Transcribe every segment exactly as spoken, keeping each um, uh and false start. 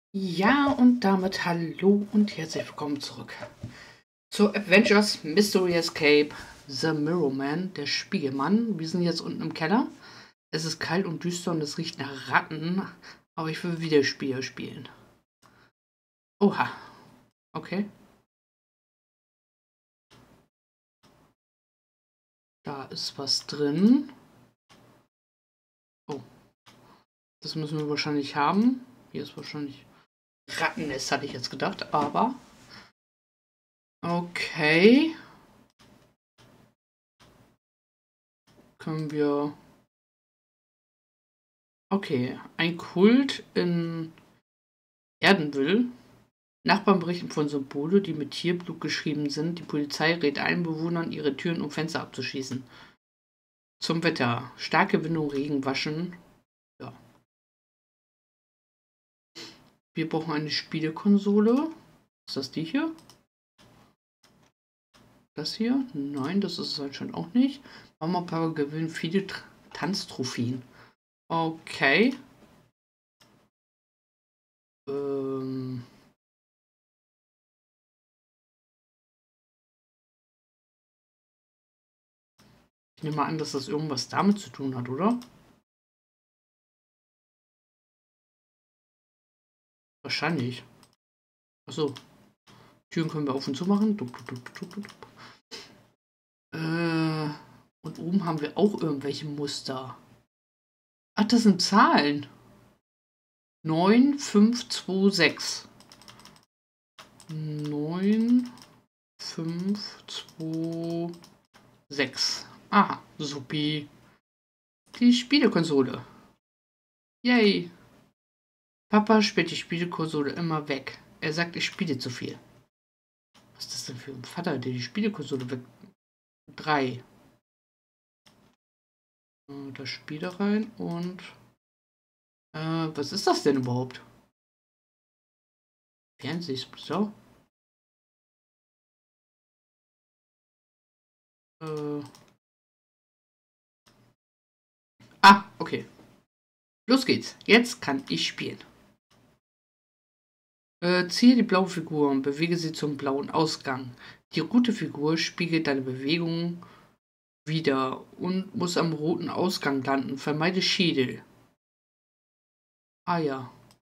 Ja, und damit hallo und herzlich willkommen zurück zu Adventures Mystery Escape The Mirror Man, der Spiegelmann. Wir sind jetzt unten im Keller. Es ist kalt und düster und es riecht nach Ratten, aber ich will Videospiele spielen. Oha, okay. Da ist was drin. Oh, das müssen wir wahrscheinlich haben. Hier ist wahrscheinlich Rattennest, hatte ich jetzt gedacht, aber okay. Können wir... Okay, ein Kult in Erdenwille. Nachbarn berichten von Symbole, die mit Tierblut geschrieben sind. Die Polizei rät allen Bewohnern, ihre Türen und Fenster abzuschließen. Zum Wetter. Starke Wind und Regen waschen. Ja. Wir brauchen eine Spielekonsole. Ist das die hier? Das hier? Nein, das ist es anscheinend auch nicht. Mama und Papa gewinnen viele Tr Tanztrophäen. Okay. Ähm. Ich nehme mal an, dass das irgendwas damit zu tun hat, oder? Wahrscheinlich. Achso. Türen können wir auf und zu machen. Dup, dup, dup, dup, dup. Äh, und oben haben wir auch irgendwelche Muster. Ach, das sind Zahlen. neun, fünf, zwei, sechs. neun, fünf, zwei, sechs. Aha, supi. Die Spielekonsole. Yay. Papa spielt die Spielekonsole immer weg. Er sagt, ich spiele zu viel. Was ist das denn für ein Vater, der die Spielekonsole weg... Drei. Das Spiele rein und... Äh, was ist das denn überhaupt? Fernsehsplitter? Äh... Ah, okay. Los geht's. Jetzt kann ich spielen. Äh, ziehe die blaue Figur und bewege sie zum blauen Ausgang. Die rote Figur spiegelt deine Bewegungen wieder und muss am roten Ausgang landen. Vermeide Schädel. Ah ja.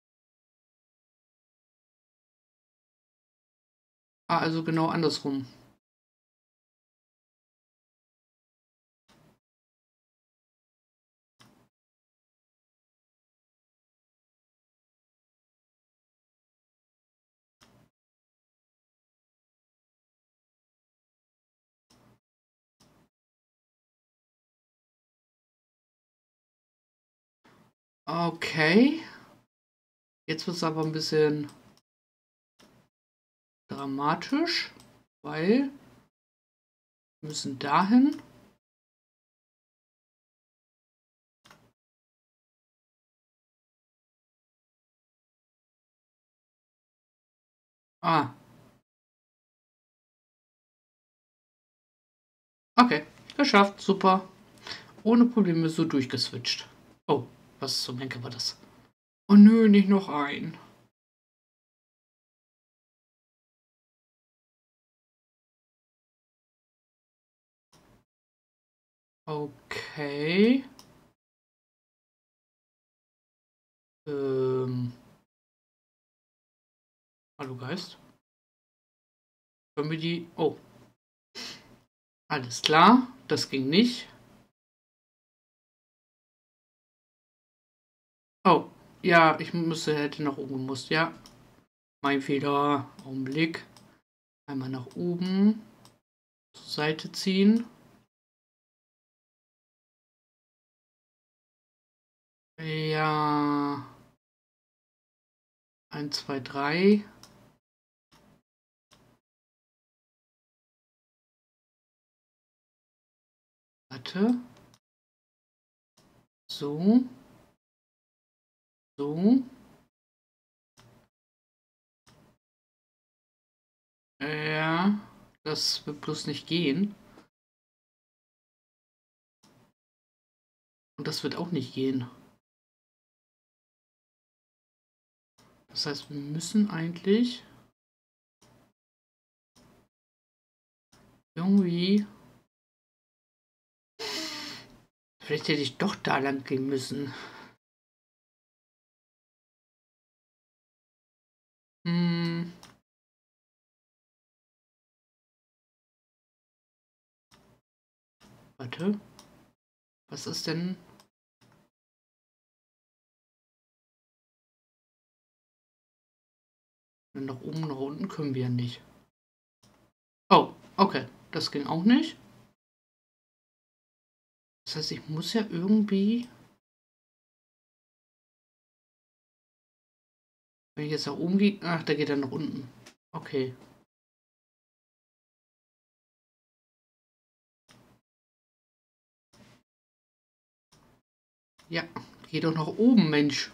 Ah, also genau andersrum. Okay. Jetzt wird es aber ein bisschen dramatisch, weil wir müssen dahin. Ah, okay. Geschafft. Super. Ohne Probleme so durchgeswitcht. Oh, was zum Henker war das? Oh nö, nicht noch ein. Okay. Ähm. Hallo Geist. Können wir die... Oh. Alles klar. Das ging nicht. Oh. Ja, ich müsste, hätte nach oben gemusst. Ja. Mein Fehler. Augenblick. Einmal nach oben. Zur Seite ziehen. Ja. Eins, zwei, drei. Warte. So. So. Ja. Das wird bloß nicht gehen. Und das wird auch nicht gehen. Das heißt, wir müssen eigentlich irgendwie... Vielleicht hätte ich doch da lang gehen müssen. Hm. Warte. Was ist denn... Nach oben, nach unten können wir ja nicht. Oh, okay. Das ging auch nicht. Das heißt, ich muss ja irgendwie... Wenn ich jetzt nach oben gehe... Ach, da geht er nach unten. Okay. Ja, geh doch nach oben, Mensch.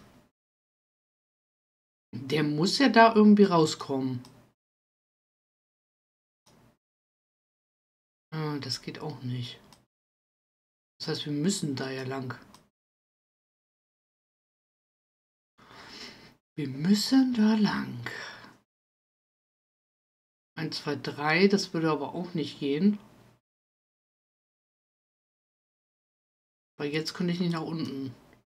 Der muss ja da irgendwie rauskommen. Ah, das geht auch nicht. Das heißt, wir müssen da ja lang. Wir müssen da lang. eins, zwei, drei, das würde aber auch nicht gehen. Weil jetzt könnte ich nicht nach unten.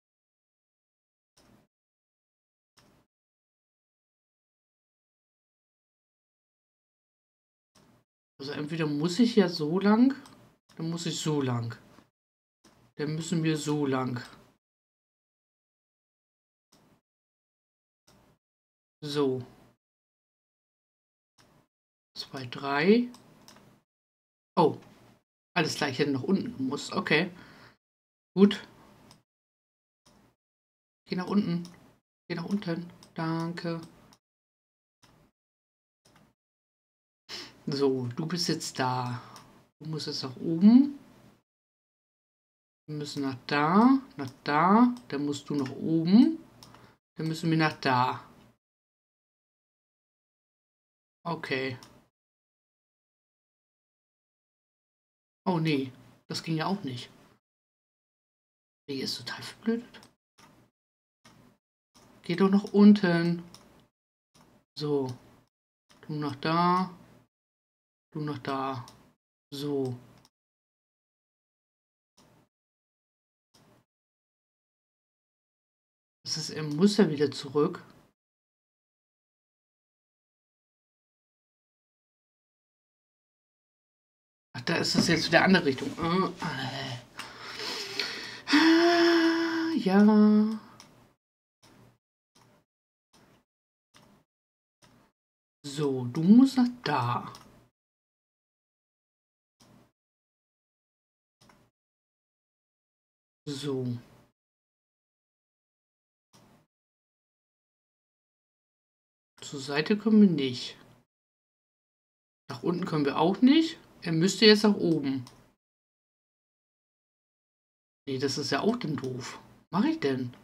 Also entweder muss ich ja so lang, dann muss ich so lang. Dann müssen wir so lang. So. zwei, drei. Oh. Alles gleich hätte nach unten muss. Okay. Gut. Geh nach unten. Geh nach unten. Danke. So, du bist jetzt da. Du musst jetzt nach oben. Wir müssen nach da, nach da. Dann musst du nach oben. Dann müssen wir nach da. Okay. Oh nee, das ging ja auch nicht. Nee, ist total verblödet. Geh doch nach unten. So. Du nach da. Du nach da. So. Das ist, er muss ja wieder zurück. Ach, da ist es jetzt wieder andere Richtung. Ja. So, du musst nach da. So. Zur Seite können wir nicht. Nach unten können wir auch nicht. Er müsste jetzt nach oben. Nee, das ist ja auch dann doof. Was mache ich denn?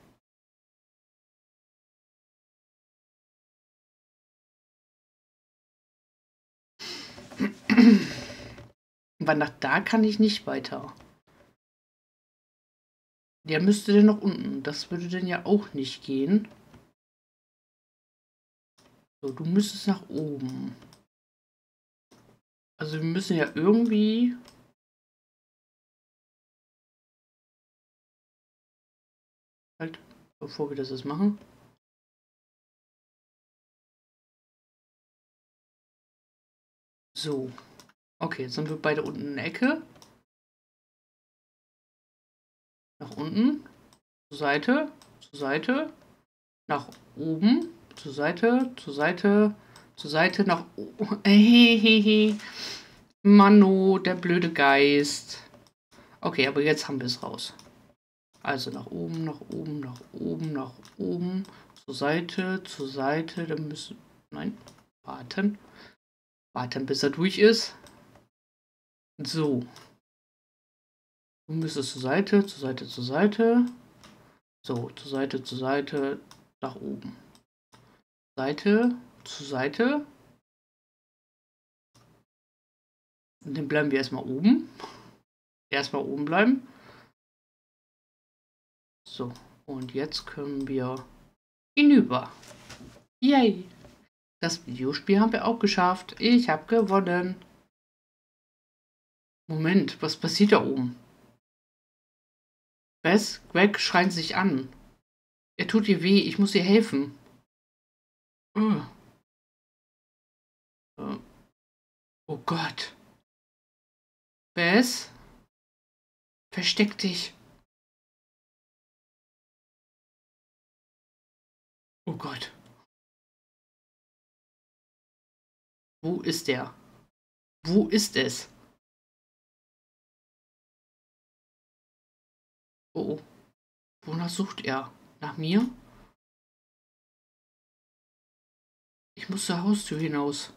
Weil nach da kann ich nicht weiter. Der müsste dann nach unten. Das würde dann ja auch nicht gehen. So, du müsstest nach oben. Also wir müssen ja irgendwie... Halt, bevor wir das jetzt machen. So. Okay, jetzt sind wir beide unten in der Ecke. Nach unten. Zur Seite. Zur Seite. Nach oben. Zur Seite. Zur Seite. Zur Seite. Nach oben. Hehehe. Mano, der blöde Geist. Okay, aber jetzt haben wir es raus. Also nach oben, nach oben, nach oben, nach oben. Zur Seite, zur Seite. Dann müssen... Nein. Warten. Warten, bis er durch ist. So. Du müsstest zur Seite, zur Seite, zur Seite. So, zur Seite, zur Seite, nach oben. Seite, zur Seite. Und dann bleiben wir erstmal oben. Erstmal oben bleiben. So, und jetzt können wir hinüber. Yay! Das Videospiel haben wir auch geschafft. Ich habe gewonnen. Moment, was passiert da oben? Bess, Greg schreien sich an. Er tut ihr weh, ich muss ihr helfen. Uh. Uh. Oh Gott. Bess? Versteck dich. Oh Gott. Wo ist er? Wo ist es? Oh, oh. Wonach sucht er? Nach mir? Ich muss zur Haustür hinaus.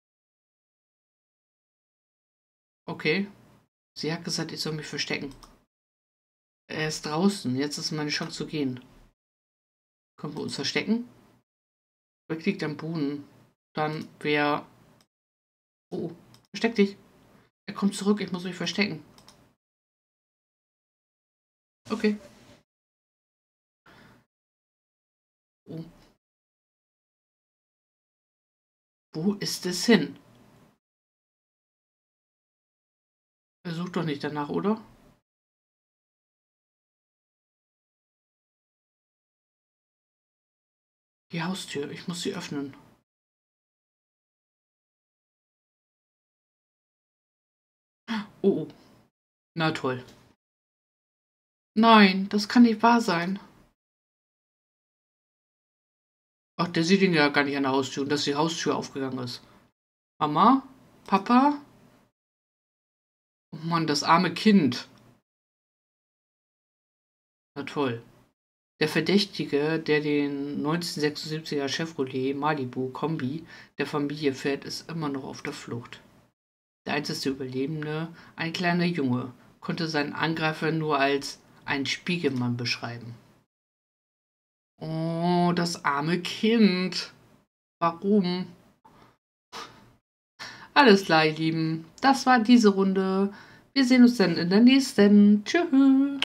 Okay. Sie hat gesagt, ich soll mich verstecken. Er ist draußen. Jetzt ist meine Chance zu gehen. Können wir uns verstecken? Greg liegt am Boden. Dann wer... Oh, versteck dich. Er kommt zurück, ich muss mich verstecken. Okay. Oh. Wo ist es hin? Er sucht doch nicht danach, oder? Die Haustür, ich muss sie öffnen. Oh, oh. Na toll. Nein, das kann nicht wahr sein. Ach, der sieht ihn ja gar nicht an der Haustür und dass die Haustür aufgegangen ist. Mama? Papa? Oh Mann, das arme Kind. Na toll. Der Verdächtige, der den neunzehnhundertsechsundsiebziger Chevrolet Malibu Kombi der Familie fährt, ist immer noch auf der Flucht. Der einzige Überlebende, ein kleiner Junge, konnte seinen Angreifer nur als einen Spiegelmann beschreiben. Oh, das arme Kind. Warum? Alles klar, ihr Lieben. Das war diese Runde. Wir sehen uns dann in der nächsten. Tschüss.